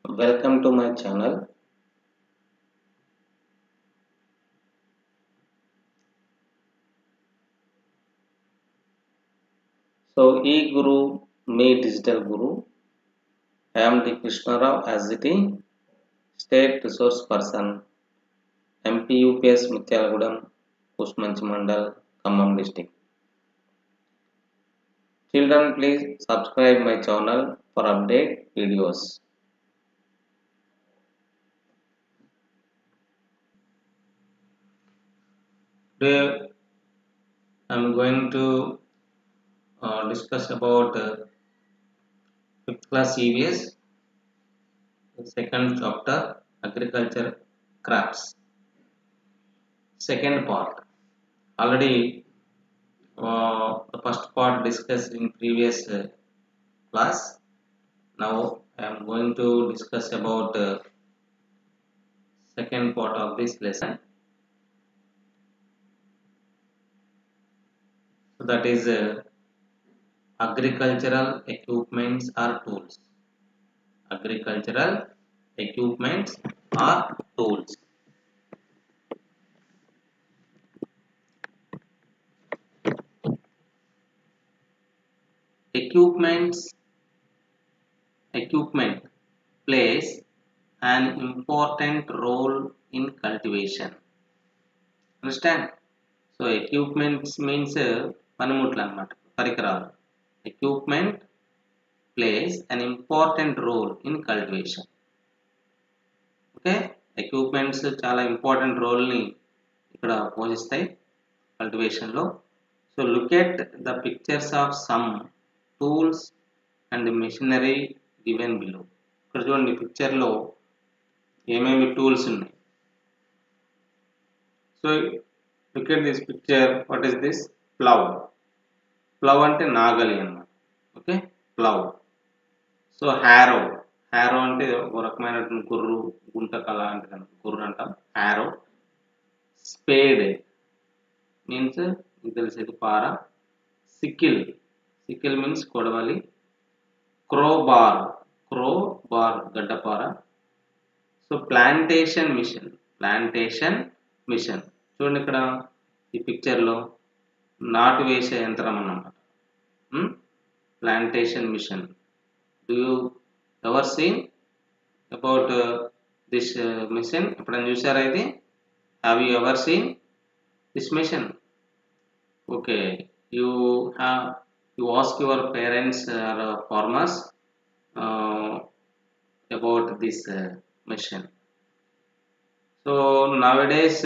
Welcome to my channel. E-Guru, me Digital Guru. I am the Krishna Rao as the State Resource Person, MP UPS Mutyalagudam, Kusmanchi Mandal, Khammam District. Children, please subscribe my channel for update videos. Today, I am going to discuss about 5th class EVS, second chapter, Agriculture Crafts. Second part. Already the first part discussed in previous class. Now I am going to discuss about second part of this lesson. So that is agricultural equipments or tools. Agricultural equipments or tools. Equipment plays an important role in cultivation. Understand? So equipments means పనిముట్లు అన్నమాట పరికరాలు. Equipment plays an important role in cultivation. Okay, equipments చాలా important role ని ఇక్కడ పోషిస్తాయి cultivation లో. So look at the pictures of some tools and machinery given below. ఇక్కడ చూడండి పిక్చర్ లో ఏమేమి టూల్స్ ఉన్నాయి. So look at this picture. What is this? Plow. Plow అంటే నాగలి అన్నమాట. Okay, plow. So harrow. Harrow అంటే ఒక రకమైనటువంటి గుర్రు, గుంటక అలాంటిది, గుర్రు అంటాం harrow. Spade మీన్స్ మీకు తెలిసేది పార. Sickle. Sickle మీన్స్ కొడవలి. Crowbar. Crowbar గడ్డపార. So plantation machine. Plantation machine చూడండి ఇక్కడ ఈ పిక్చర్లో నాటు వేసే యంత్రం అన్నమాట. Plantation machine. Do you ever seen about this machine? ఎప్పుడైనా చూసారా ఇది? Have you ever seen this machine? Okay, you ask your parents or farmers about this machine. So nowadays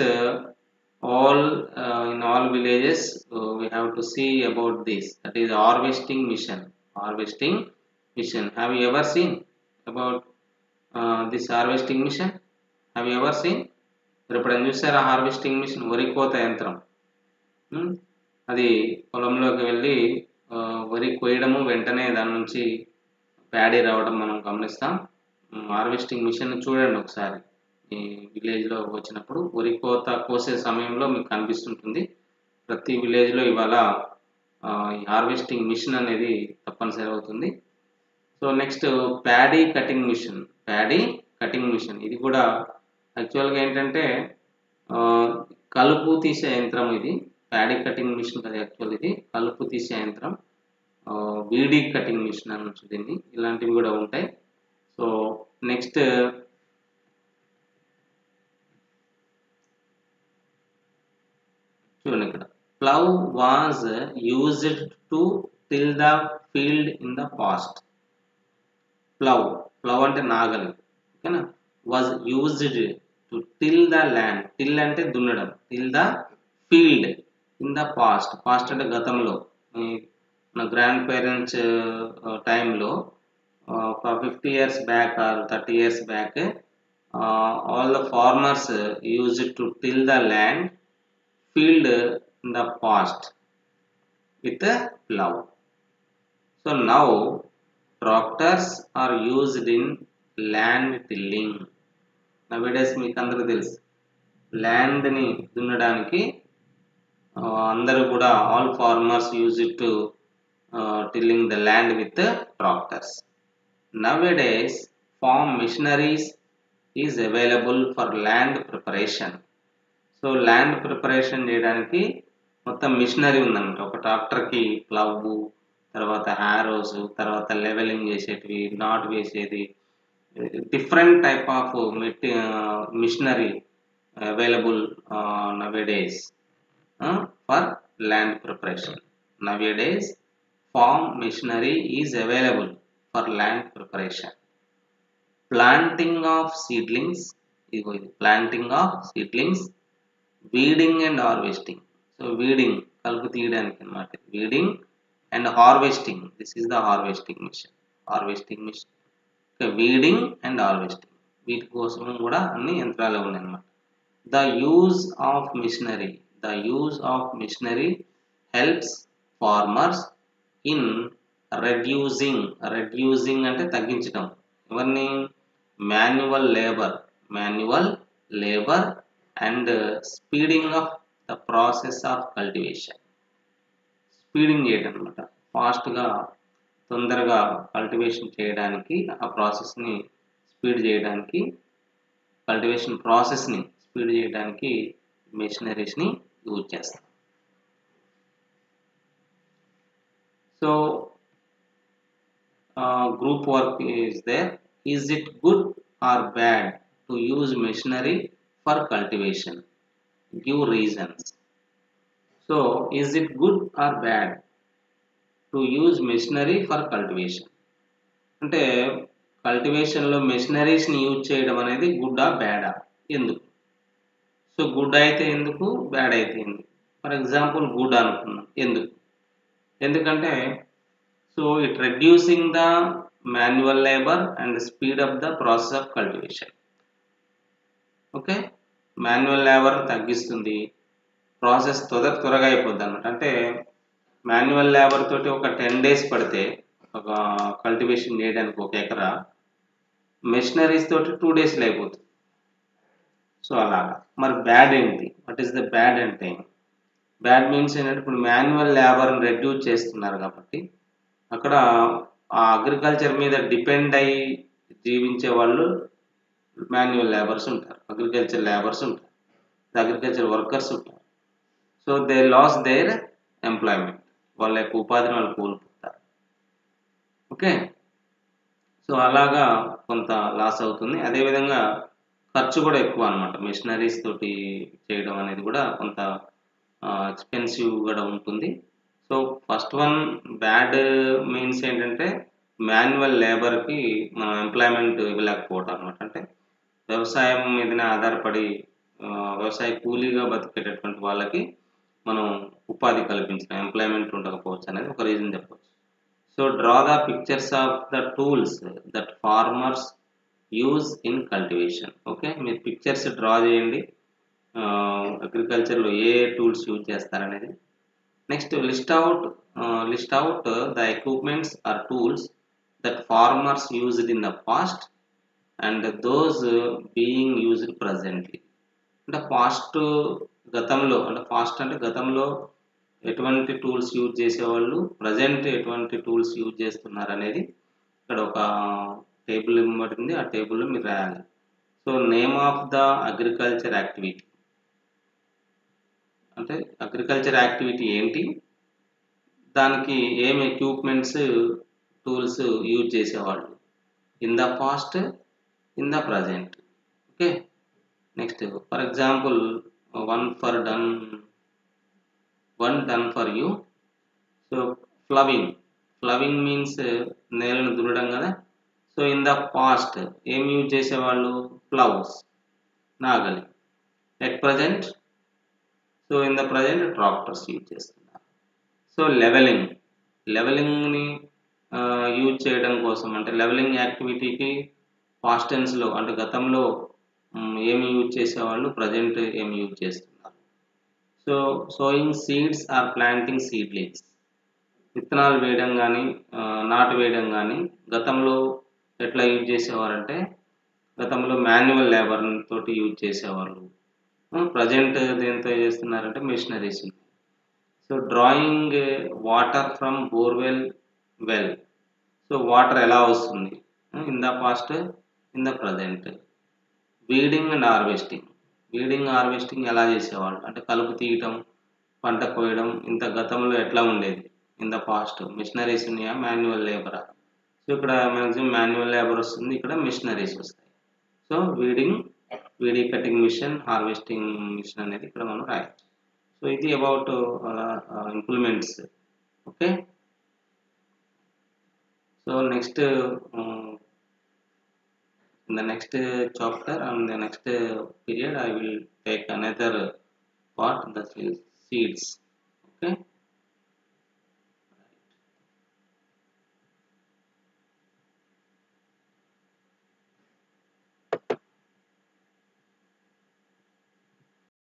in all villages we have to see about this, that is harvesting mission. Have you ever seen about this harvesting mission? Have you ever seen? ఎప్పుడైనా చూసారా harvesting machine? వరి కోత యంత్రం. అది పొలంలోకి వెళ్ళి వరి కోయడము, వెంటనే దాని నుంచి ప్యాడీ రావడం మనం గమనిస్తాం. హార్వెస్టింగ్ మిషన్ చూడండి ఒకసారి ఈ విలేజ్లో వచ్చినప్పుడు. వరి కోత కోసే సమయంలో మీకు కనిపిస్తుంటుంది. ప్రతి విలేజ్లో ఇవాళ ఈ హార్వెస్టింగ్ మిషన్ అనేది తప్పనిసరి అవుతుంది. So next paddy cutting machine. ఇది కూడా యాక్చువల్గా ఏంటంటే కలుపు తీసే యంత్రం ఇది. ప్యాడీ కటింగ్ మిషన్ కదా యాక్చువల్, ఇది కలుపు తీసే యంత్రం. వీడీ కటింగ్ మిషన్ అని ఉంటుంది. ఇలాంటివి కూడా ఉంటాయి. సో నెక్స్ట్ చూడండి ఇక్కడ, plough was used to till the field in the past. Plough అంటే నాగలి, ఓకేనా. Was used to till the land. Till అంటే దున్నడం. Till the field in the past. Past అంటే గతంలో, మన గ్రాండ్ పేరెంట్స్ టైంలో 50 years back or 30 years back, all the farmers used to till the land field in the past with a plow. So now tractors are used in land tilling. Nowadays మీకు అందరికీ తెలుసు, ల్యాండ్ని దున్నడానికి అందరూ కూడా all farmers use it to tilling the land with the tractors. Nowadays farm machineries is available for land preparation. So land preparation చేయడానికి మొత్తం machinery ఉందన్నమాట. ఒక ట్రాక్టర్కి ప్లవ్, తర్వాత హ్యారోస్, తర్వాత లెవెలింగ్ చేసేటివి, నాట్ వేసేది, different type of machinery available nowadays for land preparation. Nowadays farm machinery is available for land preparation. Planting of seedlings, planting of seedlings, weeding and harvesting. So weeding kalpu తీయడానికి అన్నమాట. weeding and harvesting, this is the harvesting machine. Weeding and harvesting, వీటి కోసం కూడా అన్ని యంత్రాలు ఉన్నాయి అన్నమాట. The use of machinery helps farmers in reducing అంటే తగ్గించడం, ఎవరిని, manual labour and speeding of the process of cultivation. Speeding చేయడం అనమాట, ఫాస్ట్గా తొందరగా కల్టివేషన్ చేయడానికి, ఆ ప్రాసెస్ని స్పీడ్ చేయడానికి, కల్టివేషన్ ప్రాసెస్ని స్పీడ్ చేయడానికి మెషినరీస్ని యూజ్ చేస్తాం. So group work is there. Is it good or bad to use machinery for cultivation? Give reasons. So is it good or bad to use machinery for cultivation అంటే కల్టివేషన్లో మెషినరీస్ని use చేయడం అనేది గుడ్డా బ్యాడా, ఎందుకు? So good అయితే ఎందుకు, bad అయితే ఎందుకు? For example good అనుకున్నాం, ఎందుకంటే so it reducing the manual labour and speed up the process of cultivation. Okay, manual labour తగ్గిస్తుంది, ప్రాసెస్ త్వరగా అయిపోద్ది అన్నమాట. అంటే మాన్యువల్ లేబర్ తోటి ఒక 10 days పడితే ఒక కల్టివేషన్ చేయడానికి ఒక ఎకరా, మెషినరీస్ తోటి 2 daysలో అయిపోతుంది. సో అలాగా. మరి బ్యాడ్ ఏంటి? వాట్ ఈస్ ద బ్యాడ్ అంటే, బ్యాడ్ మీన్స్ ఏంటంటే ఇప్పుడు మాన్యువల్ లేబర్ని రెడ్యూస్ చేస్తున్నారు కాబట్టి అక్కడ ఆ అగ్రికల్చర్ మీద డిపెండ్ అయ్యి జీవించే వాళ్ళు మాన్యువల్ లేబర్స్ ఉంటారు, అగ్రికల్చర్ లేబర్స్ ఉంటారు, అగ్రికల్చర్ వర్కర్స్ ఉంటారు. So they loss their employment, వాళ్ళ యొక్క ఉపాధిని వాళ్ళు కోల్పోతారు. ఓకే, సో అలాగా కొంత లాస్ అవుతుంది. అదేవిధంగా ఖర్చు కూడా ఎక్కువ అనమాట, మెషినరీస్ తోటి చేయడం అనేది కూడా కొంత ఎక్స్పెన్సివ్ కూడా ఉంటుంది. So first one bad means ఏంటంటే మాన్యువల్ లేబర్కి మనం ఎంప్లాయ్మెంట్ ఇవ్వలేకపోవడం అనమాట. అంటే వ్యవసాయం మీదనే ఆధారపడి వ్యవసాయ కూలీగా బతికేటటువంటి వాళ్ళకి మనం ఉపాధి కల్పించిన, ఎంప్లాయ్మెంట్ ఉండకపోవచ్చు అనేది ఒక రీజన్ చెప్పవచ్చు. So draw the pictures of the tools that farmers use in cultivation. Okay, మీరు పిక్చర్స్ డ్రా చేయండి, అగ్రికల్చర్లో ఏ టూల్స్ యూజ్ చేస్తారనేది. Next list out the equipments or tools that farmers used in the past and those being used presently. అంటే గతంలో ఎటువంటి tools use చేసేవాళ్ళు, present ఎటువంటి టూల్స్ యూజ్ చేస్తున్నారు అనేది ఇక్కడ ఒక టేబుల్ ఇవ్వబడింది, ఆ టేబుల్లో మీరు రాయాలి. So name of the agriculture activity అంటే అగ్రికల్చర్ యాక్టివిటీ ఏంటి, దానికి ఏం ఎక్విప్మెంట్స్ టూల్స్ యూజ్ చేసేవాళ్ళు in the past, in the present. Okay, next for example one done for you. So ploughing means నేలను దున్నడం కదా. సో ఇన్ ద పాస్ట్ ఏం use చేసేవాళ్ళు, ప్లౌస్, నాగలి. At present, so in the present tractors use చేస్తున్నారు. So లెవెలింగ్ని use చేయడం కోసం అంటే లెవెలింగ్ యాక్టివిటీకి పాస్ట్ టెన్స్లో అంటే గతంలో ఏమి యూజ్ చేసేవాళ్ళు, ప్రజెంట్ ఏమి యూజ్ చేస్తున్నారు. So sowing seeds or planting seedlings, విత్తనాలు వేయడం కానీ నాటు వేయడం కానీ గతంలో ఎట్లా యూజ్ చేసేవారంటే గతంలో మాన్యువల్ లేబర్ తోటి యూజ్ చేసేవాళ్ళు, ప్రజెంట్ దేంతో చేస్తున్నారంటే machineries. So drawing water from borewell well, so water ఎలా వస్తుంది, in the past in the present. Weeding and harvesting ఎలా చేసేవాళ్ళు అంటే కలుపు తీయటం, పంట కోయడం ఇంత గతంలో ఎట్లా ఉండేది ఇన్ ద పాస్ట్? మిషనరీస్ ఉన్నాయా, మాన్యువల్ లేబరా? సో ఇక్కడ మ్యాక్సిమం మాన్యువల్ లేబర్ వస్తుంది, ఇక్కడ మిషనరీస్ వస్తాయి. So weedy cutting machine, harvesting machine అనేది ఇక్కడ మనం రాయొచ్చు. సో ఇది about implements. Okay, so next in the next chapter and the next period I will take another part, the seeds. Okay.